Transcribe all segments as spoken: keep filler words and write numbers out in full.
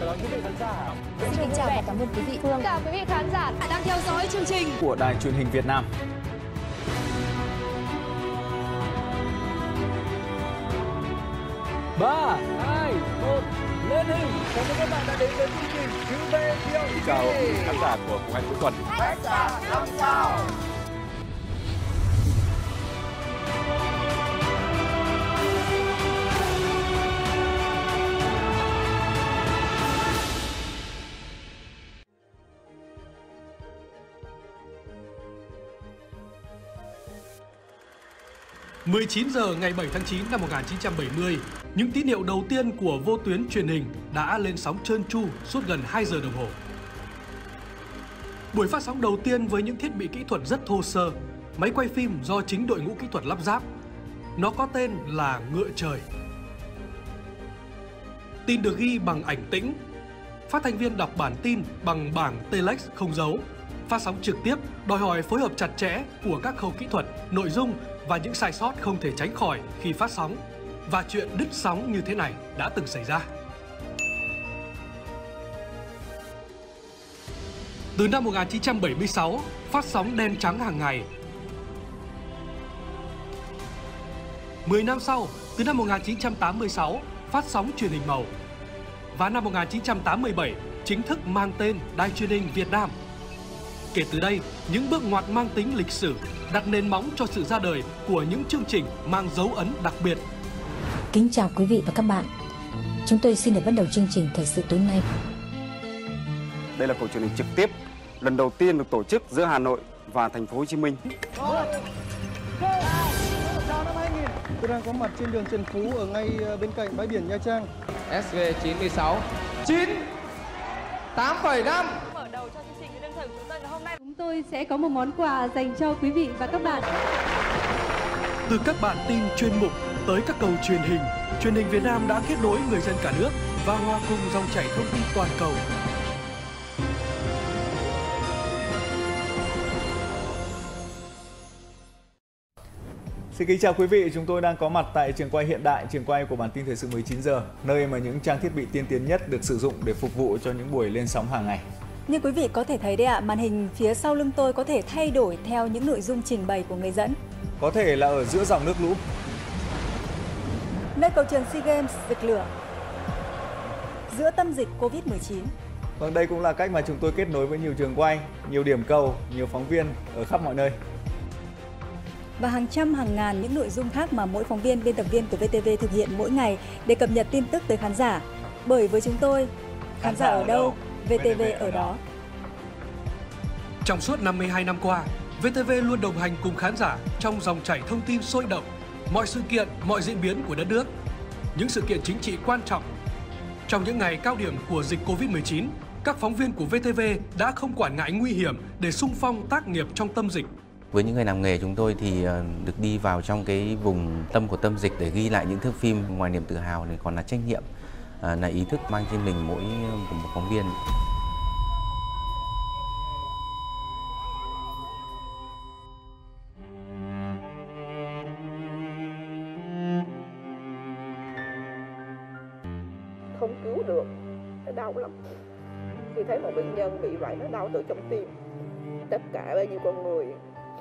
chào đón quý vị khán giả. Xin kính chào và cảm ơn quý vị. Phương. Chào quý vị khán giả đang theo dõi chương trình của Đài Truyền hình Việt Nam. Ba, hai, một, lên hình. Chào mừng các bạn đã đến với chương trình Cứu Về Thiệu. Chào khán giả của Khung Anh cuối tuần. Khách sạn năm sao. mười chín giờ ngày bảy tháng chín năm một nghìn chín trăm bảy mươi, những tín hiệu đầu tiên của vô tuyến truyền hình đã lên sóng trơn tru suốt gần hai giờ đồng hồ. Buổi phát sóng đầu tiên với những thiết bị kỹ thuật rất thô sơ, máy quay phim do chính đội ngũ kỹ thuật lắp ráp. Nó có tên là Ngựa Trời. Tin được ghi bằng ảnh tĩnh. Phát thanh viên đọc bản tin bằng bảng telex không dấu. Phát sóng trực tiếp đòi hỏi phối hợp chặt chẽ của các khâu kỹ thuật, nội dung và những sai sót không thể tránh khỏi khi phát sóng. Và chuyện đứt sóng như thế này đã từng xảy ra. Từ năm một nghìn chín trăm bảy mươi sáu, phát sóng đen trắng hàng ngày. mười năm sau, từ năm một nghìn chín trăm tám mươi sáu, phát sóng truyền hình màu. Và năm một nghìn chín trăm tám mươi bảy, chính thức mang tên Đài Truyền hình Việt Nam. Kể từ đây, những bước ngoặt mang tính lịch sử đặt nền móng cho sự ra đời của những chương trình mang dấu ấn đặc biệt. Kính chào quý vị và các bạn. Chúng tôi xin được bắt đầu chương trình thời sự tối nay. Đây là cuộc truyền hình trực tiếp lần đầu tiên được tổ chức giữa Hà Nội và Thành phố Hồ Chí Minh. Chào năm hai nghìn. Tôi đang có mặt trên đường Trần Phú ở ngay bên cạnh bãi biển Nha Trang. ét vê chín mươi sáu chín tám phẩy năm. Mở đầu cho chương trình đương thời của chúng tôi ngày hôm nay. Chúng tôi sẽ có một món quà dành cho quý vị và các bạn. Từ các bản tin chuyên mục tới các cầu truyền hình, Truyền hình Việt Nam đã kết nối người dân cả nước và hòa cùng dòng chảy thông tin toàn cầu. Xin kính chào quý vị, chúng tôi đang có mặt tại trường quay hiện đại, trường quay của bản tin thời sự mười chín giờ, nơi mà những trang thiết bị tiên tiến nhất được sử dụng để phục vụ cho những buổi lên sóng hàng ngày. Như quý vị có thể thấy đây ạ, màn hình phía sau lưng tôi có thể thay đổi theo những nội dung trình bày của người dẫn. Có thể là ở giữa dòng nước lũ, nơi cầu trường SEA Games rực lửa, giữa tâm dịch Covid mười chín. Vâng, đây cũng là cách mà chúng tôi kết nối với nhiều trường quay, nhiều điểm cầu, nhiều phóng viên ở khắp mọi nơi. Và hàng trăm hàng ngàn những nội dung khác mà mỗi phóng viên, biên tập viên của vê tê vê thực hiện mỗi ngày để cập nhật tin tức tới khán giả. Bởi với chúng tôi, khán giả ở đâu, vê tê vê ở đó. Trong suốt năm mươi hai năm qua, vê tê vê luôn đồng hành cùng khán giả trong dòng chảy thông tin sôi động, mọi sự kiện, mọi diễn biến của đất nước, những sự kiện chính trị quan trọng. Trong những ngày cao điểm của dịch Covid mười chín, các phóng viên của vê tê vê đã không quản ngại nguy hiểm để xung phong tác nghiệp trong tâm dịch. Với những người làm nghề chúng tôi thì được đi vào trong cái vùng tâm của tâm dịch để ghi lại những thước phim, ngoài niềm tự hào thì còn là trách nhiệm, là ý thức mang trên mình mỗi một phóng viên. Không cứu được, nó đau lắm. Khi thấy một bệnh nhân bị vậy, nó đau từ trong tim. Tất cả bao nhiêu con người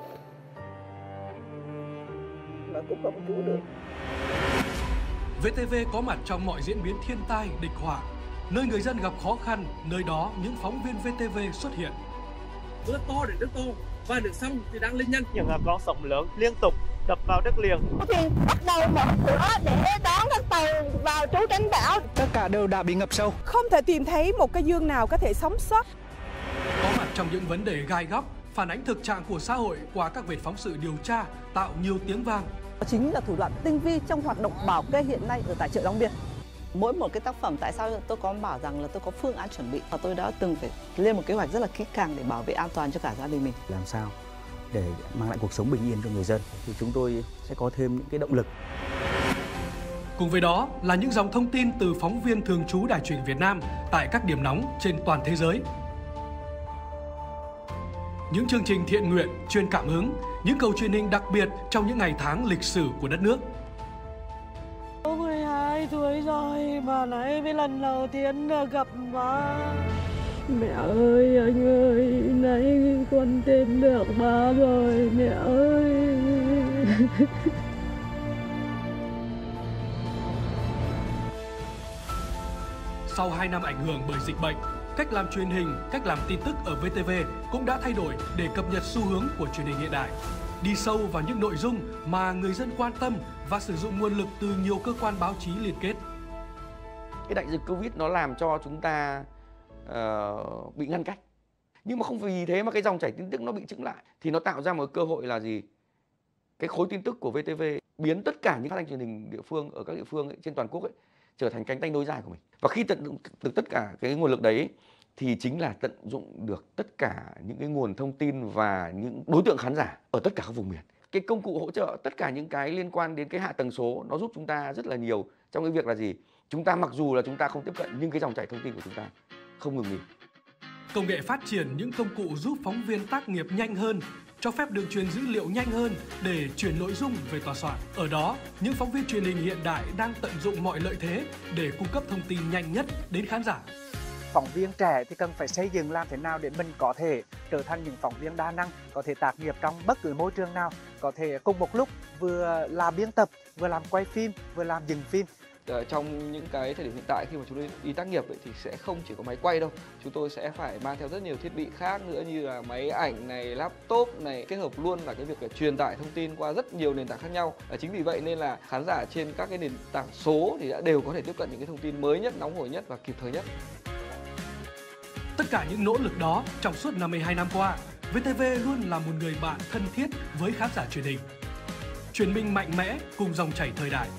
mà cũng không cứu được. vê tê vê có mặt trong mọi diễn biến thiên tai, địch họa. Nơi người dân gặp khó khăn, nơi đó những phóng viên vê tê vê xuất hiện. Mưa to để nước to và nước sông thì đang lên nhanh. Những con sóng lớn liên tục đập vào đất liền. Thì bắt đầu mở cửa để đón các tàu vào trú tránh bão. Tất cả đều đã bị ngập sâu. Không thể tìm thấy một cái dương nào có thể sống sót. Có mặt trong những vấn đề gai góc, phản ánh thực trạng của xã hội qua các vệt phóng sự điều tra, tạo nhiều tiếng vang. Chính là thủ đoạn tinh vi trong hoạt động bảo kê hiện nay ở tại chợ Long Biên. Mỗi một cái tác phẩm, tại sao tôi có bảo rằng là tôi có phương án chuẩn bị và tôi đã từng phải lên một kế hoạch rất là kỹ càng để bảo vệ an toàn cho cả gia đình mình. Làm sao để mang lại cuộc sống bình yên cho người dân thì chúng tôi sẽ có thêm những cái động lực. Cùng với đó là những dòng thông tin từ phóng viên thường trú Đài Truyền hình Việt Nam tại các điểm nóng trên toàn thế giới. Những chương trình thiện nguyện, truyền cảm hứng, những cầu truyền hình đặc biệt trong những ngày tháng lịch sử của đất nước. mười hai tuổi lỗi rồi, mà nãy mới lần đầu tiên gặp ba. Mẹ ơi, anh ơi, nãy con tìm được ba rồi, mẹ ơi. Sau hai năm ảnh hưởng bởi dịch bệnh, cách làm truyền hình, cách làm tin tức ở vê tê vê cũng đã thay đổi để cập nhật xu hướng của truyền hình hiện đại. Đi sâu vào những nội dung mà người dân quan tâm và sử dụng nguồn lực từ nhiều cơ quan báo chí liên kết. Cái đại dịch Covid nó làm cho chúng ta uh, bị ngăn cách. Nhưng mà không vì thế mà cái dòng chảy tin tức nó bị chững lại. Thì nó tạo ra một cơ hội là gì? Cái khối tin tức của vê tê vê biến tất cả những phát thanh truyền hình địa phương ở các địa phương ấy, trên toàn quốc ấy, trở thành cánh tay nối dài của mình. Và khi tận dụng được tất cả cái nguồn lực đấy thì chính là tận dụng được tất cả những cái nguồn thông tin và những đối tượng khán giả ở tất cả các vùng miền. Cái công cụ hỗ trợ tất cả những cái liên quan đến cái hạ tầng số nó giúp chúng ta rất là nhiều trong cái việc là gì? Chúng ta mặc dù là chúng ta không tiếp cận nhưng cái dòng chảy thông tin của chúng ta không ngừng nghỉ. Công nghệ phát triển những công cụ giúp phóng viên tác nghiệp nhanh hơn, cho phép đường truyền dữ liệu nhanh hơn để chuyển nội dung về tòa soạn. Ở đó, những phóng viên truyền hình hiện đại đang tận dụng mọi lợi thế để cung cấp thông tin nhanh nhất đến khán giả. Phóng viên trẻ thì cần phải xây dựng làm thế nào để mình có thể trở thành những phóng viên đa năng, có thể tác nghiệp trong bất cứ môi trường nào, có thể cùng một lúc vừa làm biên tập, vừa làm quay phim, vừa làm dừng phim. Ở trong những cái thời điểm hiện tại khi mà chúng tôi đi tác nghiệp ấy, thì sẽ không chỉ có máy quay đâu, chúng tôi sẽ phải mang theo rất nhiều thiết bị khác nữa như là máy ảnh này, laptop này, kết hợp luôn là cái việc là truyền tải thông tin qua rất nhiều nền tảng khác nhau. À, chính vì vậy nên là khán giả trên các cái nền tảng số thì đã đều có thể tiếp cận những cái thông tin mới nhất, nóng hổi nhất và kịp thời nhất. Tất cả những nỗ lực đó trong suốt năm mươi hai năm qua, vê tê vê luôn là một người bạn thân thiết với khán giả truyền hình. Truyền minh mạnh mẽ cùng dòng chảy thời đại.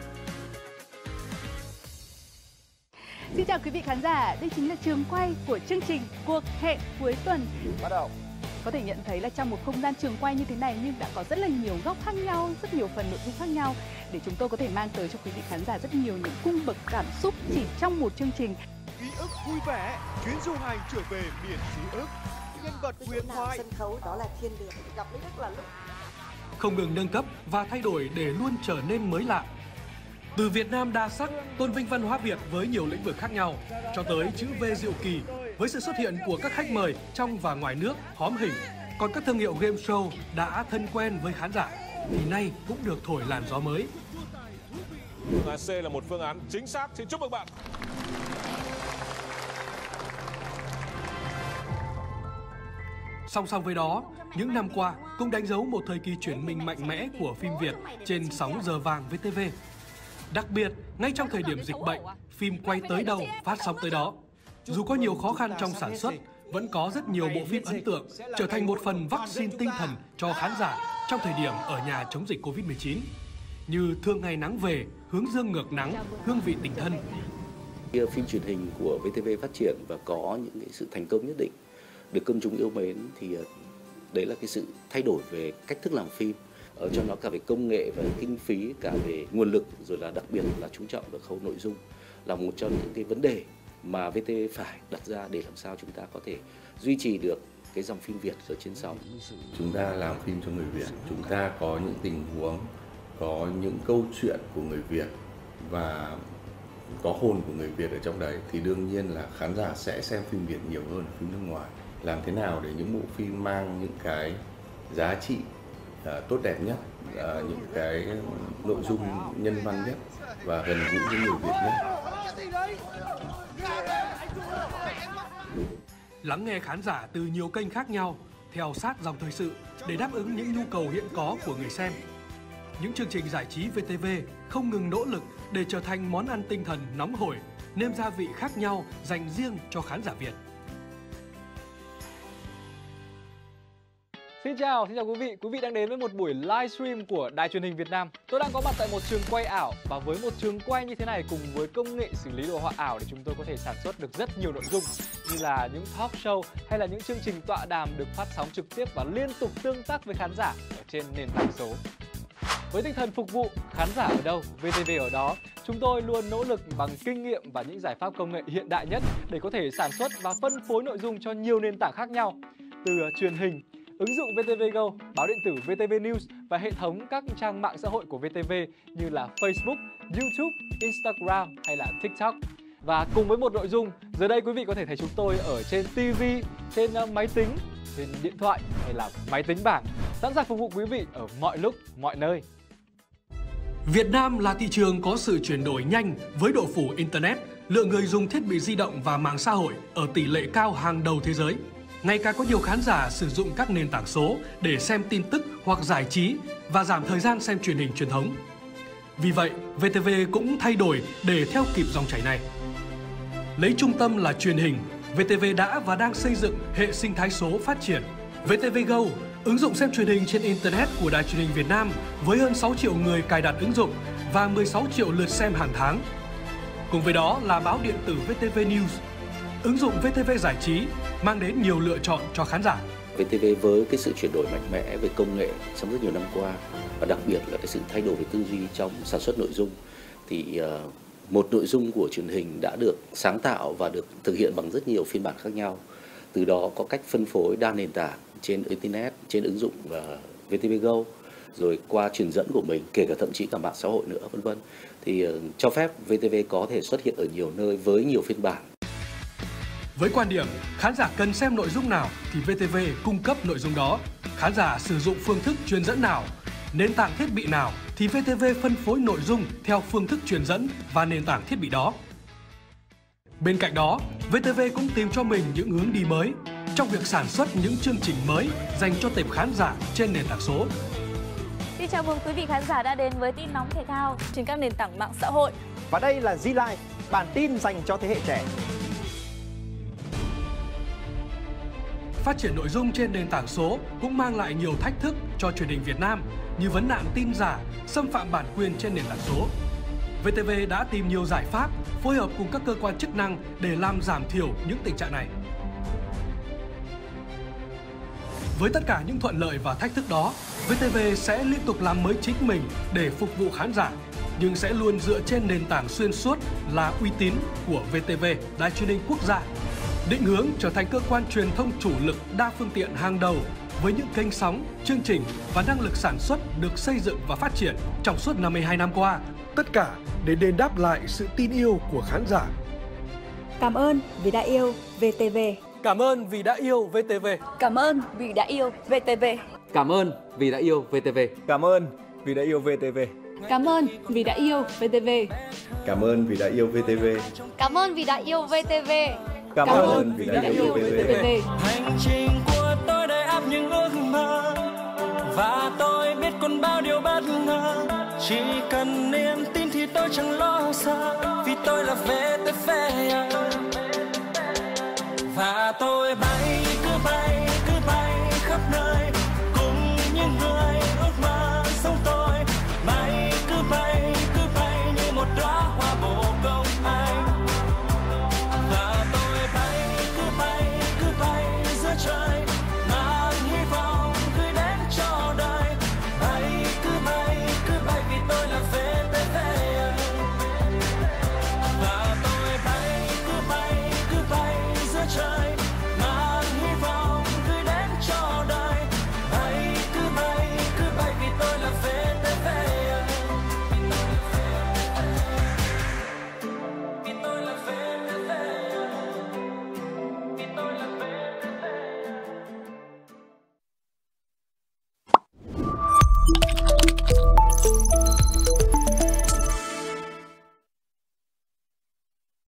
Xin chào quý vị khán giả, đây chính là trường quay của chương trình Cuộc hẹn cuối tuần. Bắt đầu. Có thể nhận thấy là trong một không gian trường quay như thế này nhưng đã có rất là nhiều góc khác nhau, rất nhiều phần nội dung khác nhau để chúng tôi có thể mang tới cho quý vị khán giả rất nhiều những cung bậc cảm xúc chỉ trong một chương trình. Ký ức vui vẻ, chuyến du hành trở về miền ký ức. Nhân vật huyền thoại. Sân khấu đó là thiên đường, gặp Mỹ Đức là lúc. Không ngừng nâng cấp và thay đổi để luôn trở nên mới lạ. Từ Việt Nam đa sắc, tôn vinh văn hóa Việt với nhiều lĩnh vực khác nhau, cho tới chữ V diệu kỳ với sự xuất hiện của các khách mời trong và ngoài nước hóm hình. Còn các thương hiệu game show đã thân quen với khán giả thì nay cũng được thổi làn gió mới. Phương án C là một phương án chính xác. Xin chúc mừng bạn. Song song với đó, những năm qua cũng đánh dấu một thời kỳ chuyển mình mạnh mẽ của phim Việt trên sóng giờ vàng vê tê vê. Đặc biệt, ngay trong thời điểm dịch bệnh, phim quay tới đâu, phát sóng tới đó. Dù có nhiều khó khăn trong sản xuất, vẫn có rất nhiều bộ phim ấn tượng, trở thành một phần vaccine tinh thần cho khán giả trong thời điểm ở nhà chống dịch Covid mười chín. Như Thương Ngày Nắng Về, Hướng Dương Ngược Nắng, Hương Vị Tình Thân. Phim truyền hình của vê tê vê phát triển và có những cái sự thành công nhất định, được công chúng yêu mến thì đấy là cái sự thay đổi về cách thức làm phim. Ở trong đó cả về công nghệ và kinh phí, cả về nguồn lực, rồi là đặc biệt là chú trọng vào khâu nội dung là một trong những cái vấn đề mà vê tê vê phải đặt ra để làm sao chúng ta có thể duy trì được cái dòng phim Việt ở trên sóng. Chúng ta làm phim cho người Việt, chúng ta có những tình huống, có những câu chuyện của người Việt và có hồn của người Việt ở trong đấy thì đương nhiên là khán giả sẽ xem phim Việt nhiều hơn phim nước ngoài. Làm thế nào để những bộ phim mang những cái giá trị uh, tốt đẹp nhất, uh, những cái nội dung nhân văn nhất và gần gũi với người Việt nhất. Lắng nghe khán giả từ nhiều kênh khác nhau, theo sát dòng thời sự để đáp ứng những nhu cầu hiện có của người xem. Những chương trình giải trí vê tê vê không ngừng nỗ lực để trở thành món ăn tinh thần nóng hổi, nêm gia vị khác nhau dành riêng cho khán giả Việt. Xin chào, xin chào quý vị. Quý vị đang đến với một buổi livestream của Đài Truyền hình Việt Nam. Tôi đang có mặt tại một trường quay ảo và với một trường quay như thế này cùng với công nghệ xử lý đồ họa ảo để chúng tôi có thể sản xuất được rất nhiều nội dung như là những talk show hay là những chương trình tọa đàm được phát sóng trực tiếp và liên tục tương tác với khán giả ở trên nền tảng số. Với tinh thần phục vụ khán giả ở đâu, vê tê vê ở đó, chúng tôi luôn nỗ lực bằng kinh nghiệm và những giải pháp công nghệ hiện đại nhất để có thể sản xuất và phân phối nội dung cho nhiều nền tảng khác nhau, từ truyền hình, ứng dụng vê tê vê Go, báo điện tử vê tê vê News và hệ thống các trang mạng xã hội của vê tê vê như là Facebook, YouTube, Instagram hay là TikTok. Và cùng với một nội dung, giờ đây quý vị có thể thấy chúng tôi ở trên ti vi, trên máy tính, trên điện thoại hay là máy tính bảng, sẵn sàng phục vụ quý vị ở mọi lúc, mọi nơi. Việt Nam là thị trường có sự chuyển đổi nhanh với độ phủ Internet, lượng người dùng thiết bị di động và mạng xã hội ở tỷ lệ cao hàng đầu thế giới. Ngày càng có nhiều khán giả sử dụng các nền tảng số để xem tin tức hoặc giải trí và giảm thời gian xem truyền hình truyền thống. Vì vậy, vê tê vê cũng thay đổi để theo kịp dòng chảy này. Lấy trung tâm là truyền hình, vê tê vê đã và đang xây dựng hệ sinh thái số phát triển. vê tê vê Go, ứng dụng xem truyền hình trên Internet của Đài Truyền hình Việt Nam với hơn sáu triệu người cài đặt ứng dụng và mười sáu triệu lượt xem hàng tháng. Cùng với đó là báo điện tử vê tê vê News, ứng dụng vê tê vê giải trí mang đến nhiều lựa chọn cho khán giả. vê tê vê với cái sự chuyển đổi mạnh mẽ về công nghệ trong rất nhiều năm qua và đặc biệt là cái sự thay đổi về tư duy trong sản xuất nội dung thì uh, một nội dung của truyền hình đã được sáng tạo và được thực hiện bằng rất nhiều phiên bản khác nhau. Từ đó có cách phân phối đa nền tảng trên Internet, trên ứng dụng uh, vê tê vê Go, rồi qua truyền dẫn của mình, kể cả thậm chí cả mạng xã hội nữa, vân vân. Thì uh, cho phép vê tê vê có thể xuất hiện ở nhiều nơi với nhiều phiên bản. Với quan điểm khán giả cần xem nội dung nào thì vê tê vê cung cấp nội dung đó. Khán giả sử dụng phương thức truyền dẫn nào, nền tảng thiết bị nào thì vê tê vê phân phối nội dung theo phương thức truyền dẫn và nền tảng thiết bị đó. Bên cạnh đó, vê tê vê cũng tìm cho mình những hướng đi mới trong việc sản xuất những chương trình mới dành cho tệp khán giả trên nền tảng số. Xin chào mừng quý vị khán giả đã đến với tin nóng thể thao trên các nền tảng mạng xã hội. Và đây là Zlive, bản tin dành cho thế hệ trẻ. Phát triển nội dung trên nền tảng số cũng mang lại nhiều thách thức cho truyền hình Việt Nam như vấn nạn tin giả, xâm phạm bản quyền trên nền tảng số. vê tê vê đã tìm nhiều giải pháp phối hợp cùng các cơ quan chức năng để làm giảm thiểu những tình trạng này. Với tất cả những thuận lợi và thách thức đó, vê tê vê sẽ liên tục làm mới chính mình để phục vụ khán giả, nhưng sẽ luôn dựa trên nền tảng xuyên suốt là uy tín của vê tê vê, Đài Truyền hình Quốc gia, định hướng trở thành cơ quan truyền thông chủ lực đa phương tiện hàng đầu với những kênh sóng, chương trình và năng lực sản xuất được xây dựng và phát triển trong suốt năm mươi hai năm qua, tất cả để đền đáp lại sự tin yêu của khán giả. Cảm ơn vì đã yêu vê tê vê. Cảm ơn vì đã yêu vê tê vê. Cảm ơn vì đã yêu vê tê vê. Cảm ơn vì đã yêu vê tê vê. Cảm ơn vì đã yêu vê tê vê. Cảm ơn vì đã yêu vê tê vê. Cảm ơn vì đã yêu vê tê vê. Cảm ơn vì đã yêu vê tê vê. Cảm ơn vì đã yêu vê tê vê. Hành trình của tôi đầy ắp những ước mơ và tôi biết còn bao điều bất ngờ. Chỉ cần niềm tin thì tôi chẳng lo sợ vì tôi là vê tê